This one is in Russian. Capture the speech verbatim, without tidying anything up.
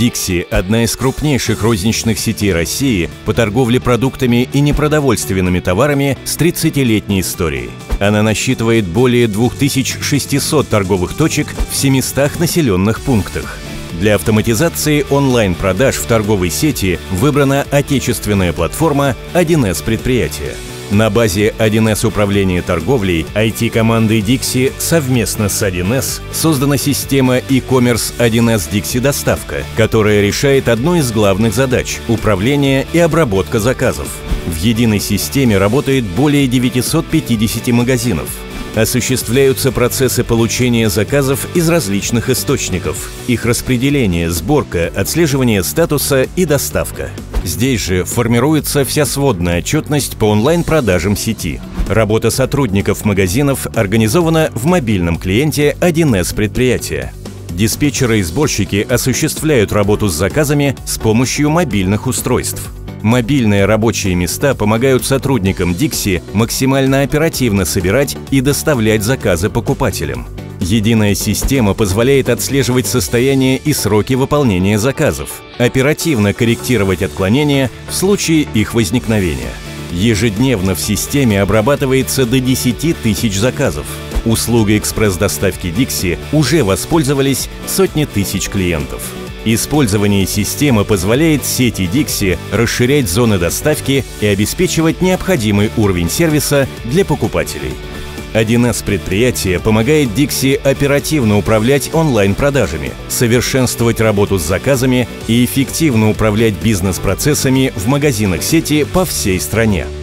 Dixie – одна из крупнейших розничных сетей России по торговле продуктами и непродовольственными товарами с тридцатилетней историей. Она насчитывает более двух тысяч шестисот торговых точек в семистах населенных пунктах. Для автоматизации онлайн-продаж в торговой сети выбрана отечественная платформа один эс предприятия. На базе один эс управления торговлей ай ти-командой Dixie совместно с один эс создана система e-commerce один эс Dixie Доставка, которая решает одну из главных задач – управление и обработка заказов. В единой системе работает более девятисот пятидесяти магазинов. Осуществляются процессы получения заказов из различных источников, их распределение, сборка, отслеживание статуса и доставка. Здесь же формируется вся сводная отчетность по онлайн-продажам сети. Работа сотрудников магазинов организована в мобильном клиенте один эс предприятия. Диспетчеры и сборщики осуществляют работу с заказами с помощью мобильных устройств. Мобильные рабочие места помогают сотрудникам Dixie максимально оперативно собирать и доставлять заказы покупателям. Единая система позволяет отслеживать состояние и сроки выполнения заказов, оперативно корректировать отклонения в случае их возникновения. Ежедневно в системе обрабатывается до десяти тысяч заказов. Услугой экспресс-доставки Dixie уже воспользовались сотни тысяч клиентов. Использование системы позволяет сети Dixie расширять зоны доставки и обеспечивать необходимый уровень сервиса для покупателей. один эс предприятие помогает Dixie оперативно управлять онлайн-продажами, совершенствовать работу с заказами и эффективно управлять бизнес-процессами в магазинах сети по всей стране.